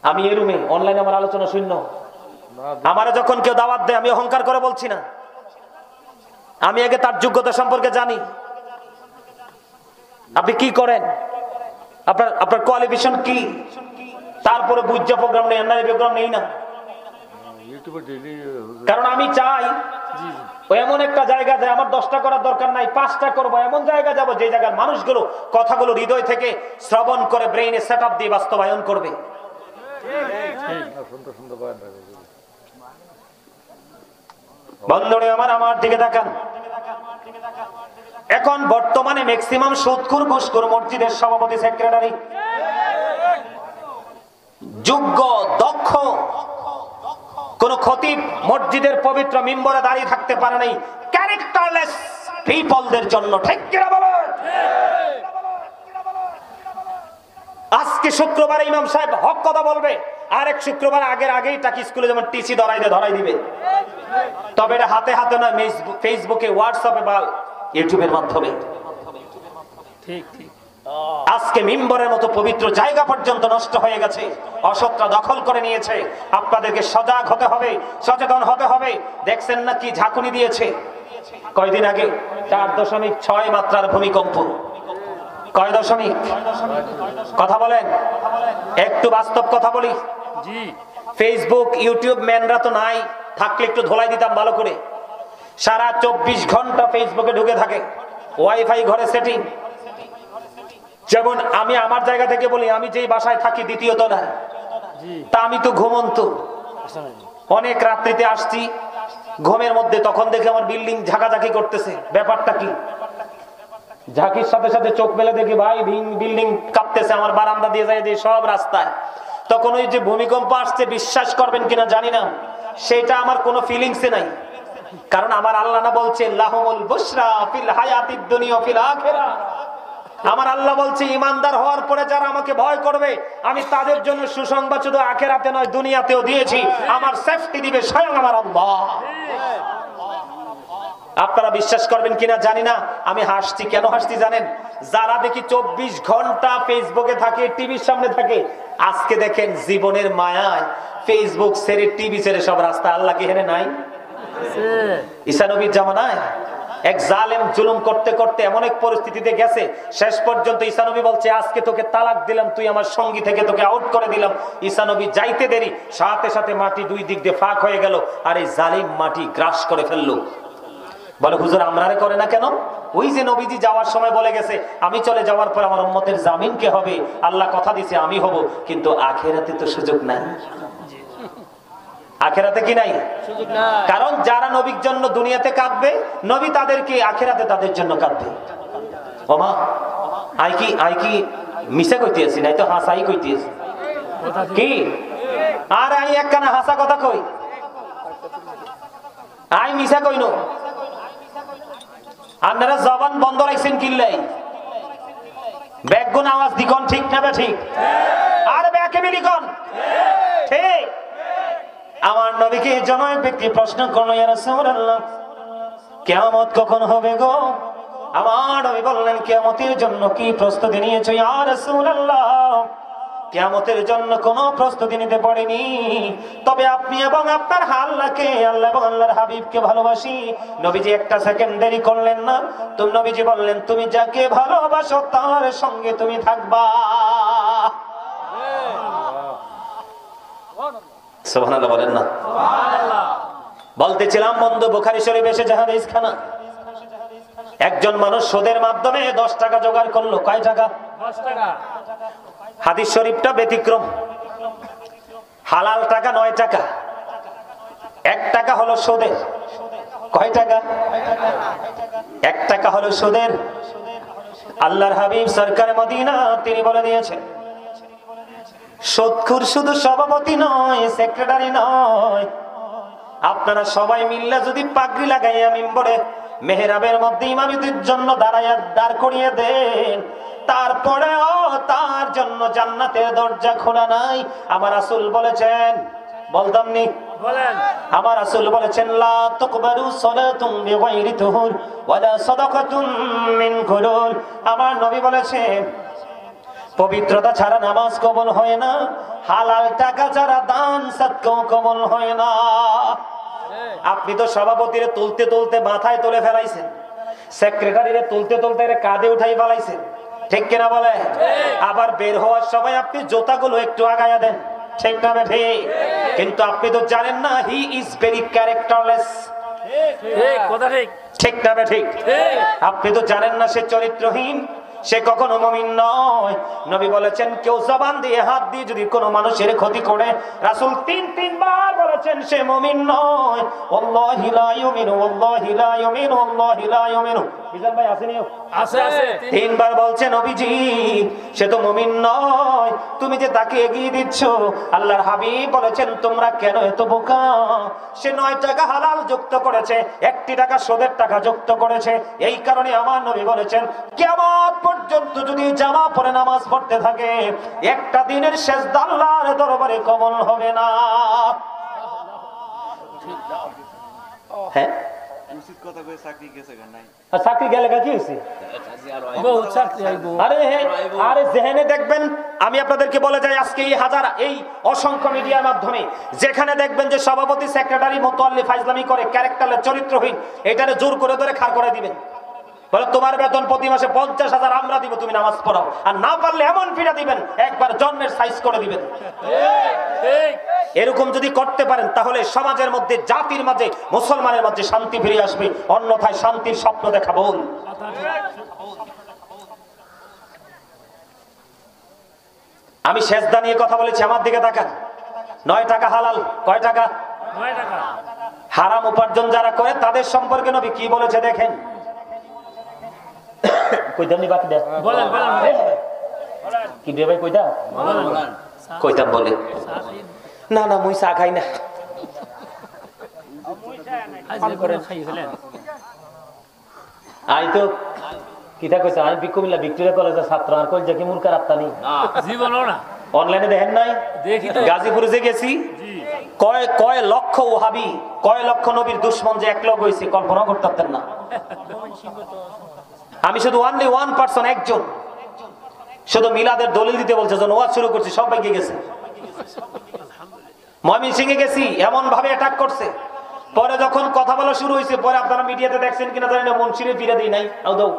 আমি এই রুমে অনলাইনে আমার আলোচনা শূন্য। আমারে যখন কেউ দাওয়াত দেয় আমি অহংকার করে বলছি না, আমি আগে তার যোগ্যতা সম্পর্কে জানি। আপনি কি করেন, আপনার কোয়ালিফিকেশন কি, তারপরে বুঝা প্রোগ্রাম নেই, এনআরআই প্রোগ্রাম নেই না। কারণ আমি চাই এমন একটা জায়গা যায়, আমার 10টা করার দরকার নাই, 5টা করবো। এমন জায়গা যাব যে জায়গার মানুষগুলো কথাগুলো হৃদয় থেকে শ্রবণ করে ব্রেইনে সেট আপ দিয়ে বাস্তবায়ন করবে। বন্ধুরা আমার দিকে তাকান। এখন বর্তমানে ম্যাক্সিমাম সুদখোর ঘুষখোর মসজিদের সভাপতি সেক্রেটারি, যোগ্য দক্ষ কোন খতিব মসজিদের পবিত্র মিম্বরে দাঁড়িয়ে থাকতে পারে নাই ক্যারেক্টারলেস পিপলদের জন্য। ঠিক কিনা বলেন? আজকে শুক্রবার ইমাম সাহেব হক কথা বলবে, আরেক শুক্রবার আগেই টাকি স্কুলে যেমন টিসি ধরাই দিবে। তবে এটা হাতে হাতে না, ফেসবুকে, হোয়াটসঅ্যাপে বা ইউটিউবের মাধ্যমে। ঠিক ঠিক। আজকে মিম্বরের মতো পবিত্র জায়গা পর্যন্ত নষ্ট হয়ে গেছে, অসৎরা দখল করে নিয়েছে। আপনাদেরকে সজাগ হতে হবে, সচেতন হতে হবে। দেখছেন না কি ঝাঁকুনি দিয়েছে কয়দিন আগে, 4.6 মাত্রার ভূমিকম্প। কয় দশমিক? কথা বলেন, একটু বাস্তব কথা বলি। ফেসবুক ইউটিউব ম্যানরা তো নাই, থাকলে একটু ধোলাই দিতাম ভালো করে। সারা 24 ঘন্টা ফেসবুকে ঢুকে থাকে, ওয়াইফাই ঘরে সেটিং। যেমন আমি আমার জায়গা থেকে বলি, আমি যেই বাসায় থাকি দ্বিতীয় তলায়, তা আমি তো ঘুমন্ত। অনেক রাত্রিতে আসছি ঘুমের মধ্যে, তখন দেখে আমার বিল্ডিং ঝাঁকাঝাঁকি করতেছে। ব্যাপারটা কি? ঝাঁকির সাথে সাথে চোখ মেলে দেখি ভাই বিল্ডিং কাঁপতেছে, আমার বারান্দা দিয়ে যায় সব রাস্তায়। তখন ওই যে ভূমিকম্প আসছে, বিশ্বাস করবেন কিনা জানি না, সেটা আমার কোনো ফিলিংসে নাই। কারণ আমার আল্লাহ না বলছে লাহুমুল বুশরা ফিল হায়াতিদ দুনিয়া ফিল আখিরাহ। আমার আল্লাহ বলছে ইমানদার হওয়ার পরে যারা আমাকে ভয় করবে, আমি তাদের জন্য সুসংবাদ শুধু আখিরাতে নয় দুনিয়াতেও দিয়েছি। আমার সেফটি দিবে স্বয়ং আমার আল্লাহ। আপনারা বিশ্বাস করবেন কিনা জানি না, আমি হাসছি। কেন হাসছি জানেন? যারা দেখি 24 ঘন্টা ফেসবুকে থাকে, টিভির সামনে থাকে, আজকে দেখেন জীবনের মায়ায় ফেসবুক ছেড়ে টিভি ছেড়ে সব রাস্তা। আল্লাহ কি হেনে নাই? ঈসা নবীর জামানায় এক জালেম জুলুম করতে করতে এমন এক পরিস্থিতিতে গেছে, শেষ পর্যন্ত ঈসা নবী বলছে আজকে তোকে তালাক দিলাম, তুই আমার সঙ্গী থেকে তোকে আউট করে দিলাম। ঈসা নবী যাইতে দেরি, সাথে সাথে মাটি দুই দিক দিয়ে ফাঁক হয়ে গেল, আর এই জালিম মাটি গ্রাস করে ফেললো। বলে হুজুর আমরারে করে না কেন? ওই যে নবীজি যাওয়ার সময় বলে গেছে আমি চলে যাওয়ার পর আমার উম্মতের জামিন কে হবে? আল্লাহ কথা দিছে আমি হব, কিন্তু আখিরাতে তো সুযোগ নাই। আখিরাতে কি নাই? সুযোগ নাই। কারণ যারা নবীর জন্য দুনিয়াতে কাঁদবে, নবী তাদেরকে আখিরাতে তাদের জন্য কাঁদবে। ওমা আই কি মিছা কইতেছি, নাই তো হাসাই কইতেছি কি? আর আই একখানা হাসা কথা কই, আই মিছা কইন। আপনারা জবান বন্ধ রাখছেন কিল্লাই? ব্যাকগুন আওয়াজ দিকন, ঠিক না বে ঠিক? আর ব্যাকে মিলিকন ঠিক। আমার নবীকে জনৈক ব্যক্তি প্রশ্ন করলো, ইয়া রাসূলুল্লাহ কিয়ামত কখন হবে গো? আমার নবী বললেন কিয়ামতের জন্য কি প্রস্তুতি নিয়েছো? ইয়া রাসূলুল্লাহ কিয়ামতের জন্য কোনো প্রস্তুতি নিতে পারিনি, তবে আপনি এবং আপনার আল্লাহকে, আল্লাহ এবং আল্লাহর হাবিবকে ভালোবাসি। নবীজি একটা সেকেন্ড দেরি করলেন না, তুমি নবীজি বললেন তুমি যাকে ভালোবাসো তার সঙ্গে তুমি থাকবা। সুবহানাল্লাহ বলেন না? সুবহানাল্লাহ। বলতেছিলাম বন্ধু, বুখারী শরীফে এসে হাদিস খানা, একজন মানুষ সুদের মাধ্যমে 10 টাকা জোগাড় করলো। কয় টাকা? 10 টাকা। হাদিস শরীফটা ব্যতিক্রম, হালাল টাকা 9 টাকা, 1 টাকা হলো সুদের। কয় টাকা? 1 টাকা হলো সুদের। আল্লাহর হাবিব সরকার মদিনা তিনি বলে দিয়েছেন সুদখোর শুধু সভাপতি নয়, সেক্রেটারি নয়, আপনারা সবাই মিল্লা যদি পাগড়ি লাগাইয়া মিম্বরে মেহরাবের মধ্যে ইমামতির জন্য দাঁড় করিয়ে দেন, তারপরেও তার জন্য জান্নাতের দরজা খোলা নাই। আমার রাসূল বলেছেন, বলতাম নি বলেন, আমার রাসূল বলেছেন লা তুকবালু সালাতুন বিগাইরি তুহুর ওয়ালা সাদাকাতুন মিন গুলুল। আমার নবী বলেছেন পবিত্রতা ছাড়া নামাজ কবুল হয় না, হালাল টাকা ছাড়া দান সদকাও কবুল হয় না। আপনি তো সভাপতিরে তুলতে তুলতে মাথায় তুলে ফেলাইছেন, সেক্রেটারিরে তুলতে তুলতে কাঁধে উঠাই ফেলাইছেন, ঠিক কিনা বলে? আবার বের হওয়ার সময় আপনি জুতাগুলো একটু আগায়া দেন, ঠিক না ঠিক? কিন্তু আপনি তো জানেন না, হি ইজ ভেরি ক্যারেক্টারলেস, ঠিক না ঠিক? আপনি তো জানেন না সে চরিত্রহীন, সে কখনো মুমিন নয়। নবী বলেছেন কেউ জবান দিয়ে হাত দিয়ে যদি কোনো মানুষের ক্ষতি করে, রাসূল তিনবার বলেছেন সে মুমিন নয়। আল্লাহি লা ইউমিনু, আল্লাহি লা ইউমিনু, আল্লাহি লা ইউমিনু। বিজান ভাই আসেনি? আছে আছে। তিনবার বলছেন নবীজি সে তো মুমিন নয়, তুমি যে তাকে এগিয়ে দিচ্ছ। আল্লাহর হাবিব বলেছেন তোমরা কেন এত বোকা? সে 9 টাকা হালাল যুক্ত করেছে, 1 টাকা সুদের টাকা যুক্ত করেছে। এই কারণে আমার নবী বলেছেন কিয়ামত পর্যন্ত যদি জামা পরে নামাজ পড়তে থাকে, একটা দিনের সেজদা আল্লাহর দরবারে কবুল হবে না। হ্যাঁ, উচিত কথা কই চাকরি গেছে কেন নাই? আর চাকরি গেলে কি হইছে? বহুত চাকরি আইবো। আরে যেখানে দেখবেন, আমি আপনাদেরকে বলে যাই আজকে এই অসংখ্য মিডিয়ার মাধ্যমে যেখানে দেখবেন যে সভাপতি, সেক্রেটারি মুতাল্লি ফাইজলামি করে, ক্যারেক্টারলেস, চরিত্রহীন, এটারে জোর করে ধরে খাড় করে দিবেন, বলে তোমার বেতন প্রতি মাসে 50,000 আমরা দিব, তুমি নামাজ পড়াও। আর না পারলে এমন ফিরা দিবেন, একবার জন্মের সাইজ করে দিবেন। এরকম যদি করতে পারেন তাহলে সমাজের মধ্যে, জাতির মাঝে, মুসলমানের মধ্যে শান্তি ফিরে আসবে, অন্যথায় শান্তির স্বপ্ন দেখা ভুল। আমি সেজদা নিয়ে কথা বলেছি, আমার দিকে তাকান। 9 টাকা হালাল, কয় টাকা? 9 টাকা। হারাম উপার্জন যারা করে তাদের সম্পর্কে নবী কি বলেছে দেখেন। কইতাম নি বাকি দে বলেন বলেন কি দে ভাই কইতা বলেন কইতাম বলে না না মুই চা খাই না, আজ করে খাই ফেলেন। আই তো কিটা কইছে, আমি বিকুমিল্লা ভিক্টোরিয়া কলেজের ছাত্র, আর কই যে কি মুরকার আত্মানি না জীবনও না। অনলাইনে দেখেন নাই? দেখি তো, গাজীপুরে যে গেছি, কয় লক্ষ ওহাবি, কয় লক্ষ নবীর দুশমন যে একলগ হইছে, কল্পনা করতে পারতেন না। আমি শুধু অনলি 1% একজন শুধু মিলাদের দলিল দিতে বলছে, যখন ওয়াজ শুরু করছি সবাই গেছে। ময়মনসিংহে গেছি, এমন ভাবে অ্যাটাক করছে। পরে যখন কথা বলা শুরু হয়েছে, পরে আপনারা মিডিয়াতে দেখছেন কিনা জানি না, মনসিরে ফিরে দিই নাই।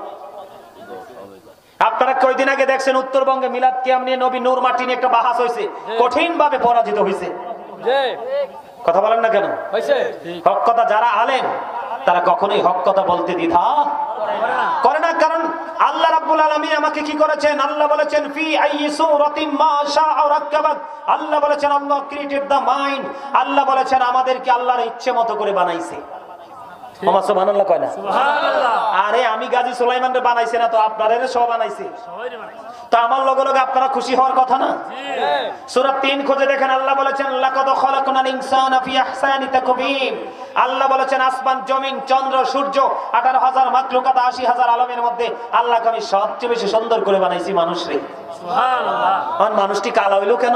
আপনারা কয়দিন আগে দেখছেন উত্তরবঙ্গে মিলাদ কিয়াম নিয়ে নবী নূর মাটি নিয়ে একটা বাহাস হয়েছে, কঠিন ভাবে পরাজিত হয়েছে। কথা বলেন না কেন? হক কথা যারা আলেম তারা কখনোই হক কথা বলতে দ্বিধা করে না, কারণ আল্লাহ রাব্বুল আলামিন আমাকে কি করেছেন? আল্লাহ বলেছেন ফি আইয়ি সূরাতিন মা শাআ রাক্কাবাত। আল্লাহ বলেছেন আল্লাহ ক্রিয়েটেড দা মাইন্ড। আল্লাহ বলেছেন আমাদেরকে আল্লাহর ইচ্ছে মতো করে বানাইছে। সুবহানাল্লাহ কয় না? সুবহানাল্লাহ। আরে আমি গাজী সুলাইমানরে বানাইছে না তো, আপনাদের সব বানাইছে, সবাইরে বানাইছে। তো আমার লগে লগে আপনারা খুশি হওয়ার কথা না? জি। সূরা 3 খুঁজে দেখেন, আল্লাহ বলেছেন লাকাদ খালাকনাল ইনসানা ফি আহসানি তাকবীম। আল্লাহ বলেছেন আসমান, জমিন, চন্দ্র, সূর্য, 18,000 মাখলুকাত, 80,000 আলমের মধ্যে আল্লাহকে আমি সবচেয়ে বেশি সুন্দর করে বানাইছি মানুষরে। সুবহানাল্লাহ। আর মানুষটি কালো হইলো কেন?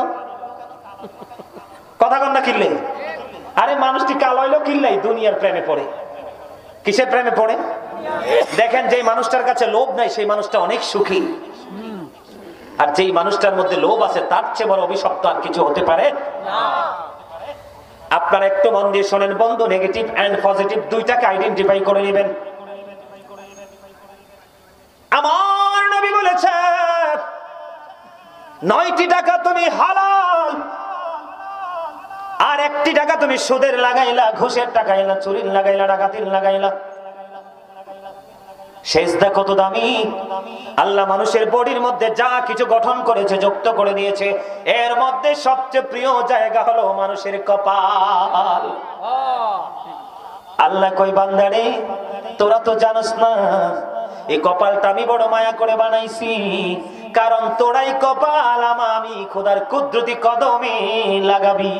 কথা কন না কিল্লে? আরে মানুষটি কালো হইলো কিল্লাই? দুনিয়ার প্রেমে পড়ে। কিসের প্রেমে পড়ে? দেখেন যেই মানুষটার কাছে লোভ নাই সেই মানুষটা অনেক সুখী, আর যেই মানুষটার মধ্যে লোভ আছে তার চেয়ে বড় অভিশপ্ত আর কিছু হতে পারে না। আপনারা একটু মন দিয়ে শোনেন বন্ধু, নেগেটিভ এন্ড পজিটিভ দুইটাকে আইডেন্টিফাই করে নেবেন। আমার নবী বলেছে 9টি টাকা তুমি হালাল, আর 1টি টাকা তুমি সুদের লাগাইলা, ঘুষের টাকাইলা, চুরির লাগাইলা, ডাকাতির লাগাইলা। সেজদা কত দামি! আল্লাহ মানুষের বডির মধ্যে যা কিছু গঠন করেছে, যুক্ত করে দিয়েছে, এর মধ্যে সবচেয়ে প্রিয় জায়গা হলো মানুষের কপাল। আল্লাহ কই বান্দারে তোরা তো জানোস না এই কপালটা আমি বড় মায়া করে বানাইছি, কারণ তোরাই কপাল আমি খোদার কুদরতি কদমে লাগাবি।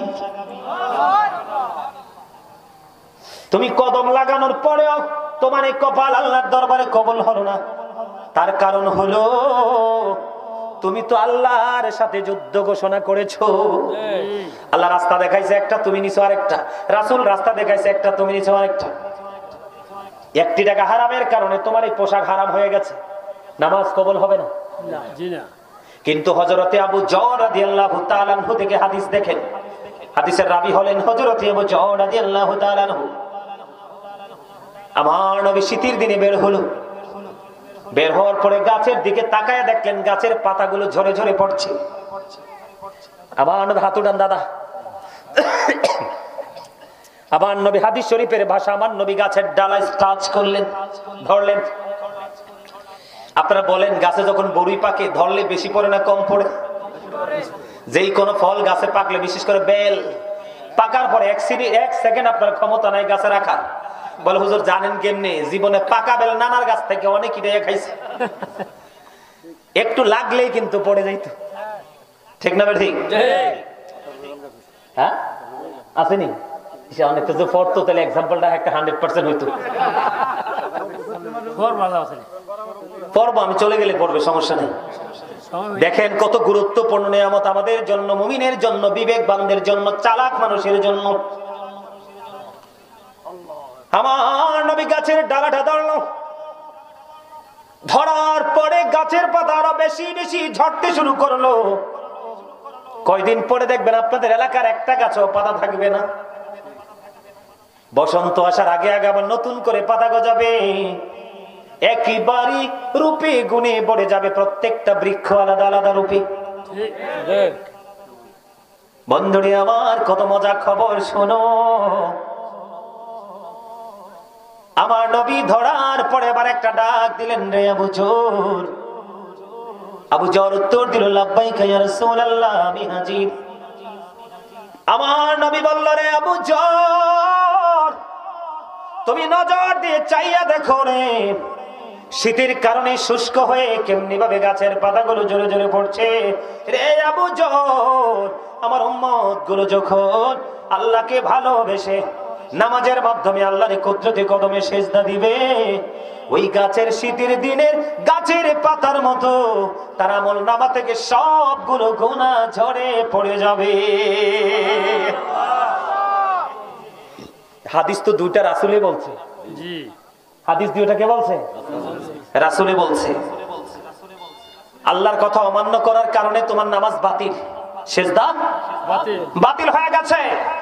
তুমি কদম লাগানোর পরেও তোমার এই কপাল আল্লাহর দরবারে কবুল হলো না, তার কারণ হলো তুমি তো আল্লাহর সাথে যুদ্ধ ঘোষণা করেছো। আল্লাহ রাস্তা দেখাইছে একটা, তুমি নিছো আরেকটা। রাসূল রাস্তা দেখাইছে একটা, তুমি নিছো আরেকটা। 1টি টাকা হারামের কারণে তোমার এই পোশাক হারাম হয়ে গেছে, নামাজ কবুল হবে না। জি না। কিন্তু হযরতে আবু যর রাদিয়াল্লাহু তাআলা আনহু থেকে হাদিস দেখেন, হাদিসের রাবী হলেন হযরতে আবু যর রাদিয়াল্লাহু তাআলা আনহু। আমার নবী শীতের দিনে বের হলো, বের হওয়ার পরে গাছের দিকে তাকায় দেখলেন গাছের পাতাগুলো ঝরে ঝরে পড়ছে। আমার নবী হাত উঠান দাদা। আমার নবী হাদিস শরীফের ভাষা, আমার নবী গাছের ডালায় টাচ করলেন, ধরলেন। আপনারা বলেন গাছে যখন বড়ি পাকে ধরলে বেশি পড়ে না কম পড়ে? যেই কোনো ফল গাছে পাকলে, বিশেষ করে বেল পাকার পরে এক সেকেন্ড আপনার ক্ষমতা নাই গাছে রাখার। বলে হুজুর জানেন কেমনে? জীবনে পাকা বেল নানার গাছ থেকে অনেক খাইছে, একটু লাগলেই কিন্তু পড়ে যাইতো। ঠিক না ঠিক? হ্যাঁ আসেনি অনেক কিছু পড়তো, তাহলে এক্সাম্পলটা একটা 100% হইতো। পড়বো, আমি চলে গেলে পড়বে, সমস্যা নেই। দেখেন কত গুরুত্বপূর্ণ নিয়ামত আমাদের জন্য, মুমিনের জন্য, বিবেকবানদের জন্য, চালাক মানুষের জন্য। আমার নবী গাছের ডালাটা ধরলো, ধরার পরে গাছের পাতা আরো বেশি বেশি ঝরতে শুরু করলো। কয়দিন পরে দেখবেন আপনাদের এলাকার একটা গাছও পাতা থাকবে না। বসন্ত আসার আগে আগে আবার নতুন করে পাতা গজাবে, একইবারই রূপে গুণে পড়ে যাবে প্রত্যেকটা বৃক্ষ আলাদা আলাদা রূপে। বন্ধুরে আমার কত মজা খবর শোনো, আমার নবী ধরার পরে আবার একটা ডাক দিলেন, রে আবু যর। আবু যর উত্তর দিল, লাব্বাইকা ইয়া রাসূলুল্লাহ, আমি হাজির। আমার নবী বলল, রে আবু যর, তুমি নজর দিয়ে চাইয়া দেখো রে, শীতের কারণে শুষ্ক হয়ে কেমনি ভাবে গাছের পাতাগুলো জোরে জোরে পড়ছে। রে আবু যর, আমার উম্মত গুলো যখন আল্লাহকে ভালোবেসে নামাজের মাধ্যমে আল্লাহর কুদরতি কদমে সেজদা দিবে, ওই গাছের শীতের দিনের গাছের পাতার মতো তার আমলনামা থেকে সবগুলো গুনাহ ঝরে পড়ে যাবে। হাদিস তো দুইটা রাসূলে বলছে। জি, হাদিস দুইটা কে বলছে? রাসূলে বলছে। আল্লাহর কথা অমান্য করার কারণে তোমার নামাজ বাতিল, সেজদা বাতিল হয়ে গেছে।